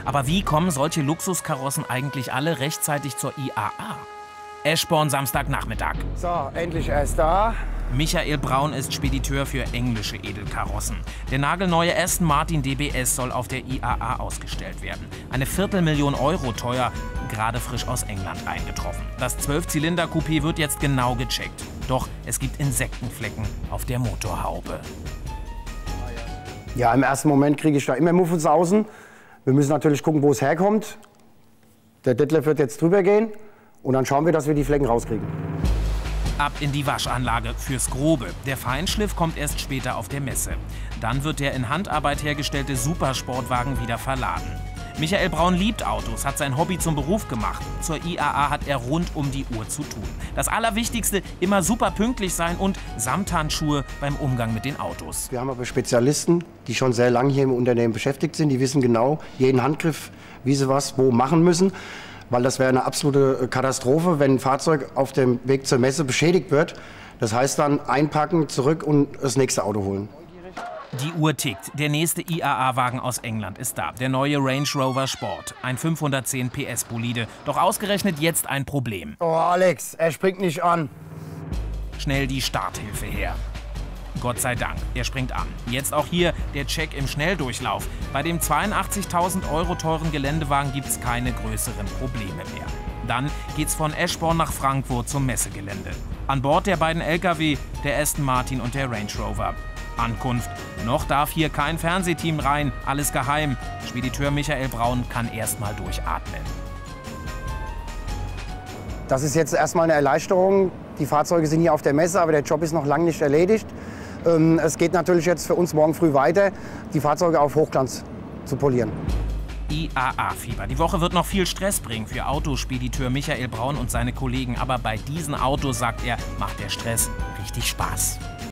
Aber wie kommen solche Luxuskarossen eigentlich alle rechtzeitig zur IAA? Eschborn, Samstagnachmittag. So, endlich erst da. Michael Braun ist Spediteur für englische Edelkarossen. Der nagelneue Aston Martin DBS soll auf der IAA ausgestellt werden. Eine Viertelmillion Euro teuer, gerade frisch aus England eingetroffen. Das 12-Zylinder-Coupé wird jetzt genau gecheckt. Doch es gibt Insektenflecken auf der Motorhaube. Ja, im ersten Moment kriege ich da immer Muffensausen. Wir müssen natürlich gucken, wo es herkommt. Der Detlef wird jetzt drüber gehen und dann schauen wir, dass wir die Flecken rauskriegen. Ab in die Waschanlage fürs Grobe. Der Feinschliff kommt erst später auf der Messe. Dann wird der in Handarbeit hergestellte Supersportwagen wieder verladen. Michael Braun liebt Autos, hat sein Hobby zum Beruf gemacht. Zur IAA hat er rund um die Uhr zu tun. Das Allerwichtigste, immer super pünktlich sein und Samthandschuhe beim Umgang mit den Autos. Wir haben aber Spezialisten, die schon sehr lange hier im Unternehmen beschäftigt sind. Die wissen genau jeden Handgriff, wie sie was wo machen müssen. Weil das wäre eine absolute Katastrophe, wenn ein Fahrzeug auf dem Weg zur Messe beschädigt wird. Das heißt dann einpacken, zurück und das nächste Auto holen. Die Uhr tickt. Der nächste IAA-Wagen aus England ist da. Der neue Range Rover Sport. Ein 510 PS-Bolide. Doch ausgerechnet jetzt ein Problem. Oh Alex, er springt nicht an. Schnell die Starthilfe her. Gott sei Dank, er springt an. Jetzt auch hier der Check im Schnelldurchlauf. Bei dem 82.000 € teuren Geländewagen gibt es keine größeren Probleme mehr. Dann geht's von Eschborn nach Frankfurt zum Messegelände. An Bord der beiden LKW, der Aston Martin und der Range Rover. Ankunft. Noch darf hier kein Fernsehteam rein, alles geheim. Spediteur Michael Braun kann erst mal durchatmen. Das ist jetzt erstmal eine Erleichterung. Die Fahrzeuge sind hier auf der Messe, aber der Job ist noch lange nicht erledigt. Es geht natürlich jetzt für uns morgen früh weiter, die Fahrzeuge auf Hochglanz zu polieren. IAA-Fieber. Die Woche wird noch viel Stress bringen für Autospediteur Michael Braun und seine Kollegen. Aber bei diesen Autos, sagt er, macht der Stress richtig Spaß.